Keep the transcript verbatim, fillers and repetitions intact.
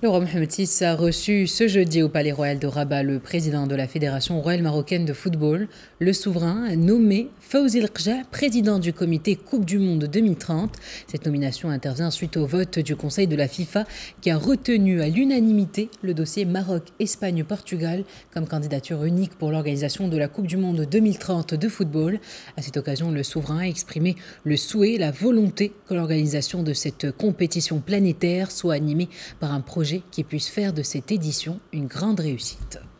Le roi Mohamed six a reçu ce jeudi au Palais Royal de Rabat le président de la Fédération royale marocaine de football. Le souverain a nommé Fawzi El Kja président du comité Coupe du Monde deux mille trente. Cette nomination intervient suite au vote du Conseil de la FIFA qui a retenu à l'unanimité le dossier Maroc-Espagne-Portugal comme candidature unique pour l'organisation de la Coupe du Monde deux mille trente de football. À cette occasion, le souverain a exprimé le souhait, la volonté que l'organisation de cette compétition planétaire soit animée par un projet qui puisse faire de cette édition une grande réussite.